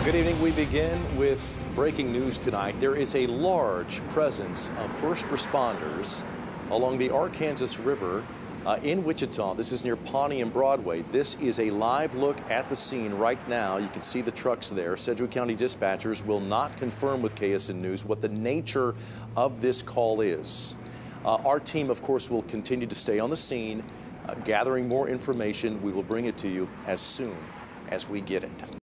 Good evening. We begin with breaking news tonight. There is a large presence of first responders along the Arkansas River in Wichita. This is near Pawnee and Broadway. This is a live look at the scene right now. You can see the trucks there. Sedgwick County dispatchers will not confirm with KSN News what the nature of this call is. Our team, of course, will continue to stay on the scene, gathering more information. We will bring it to you as soon as we get it.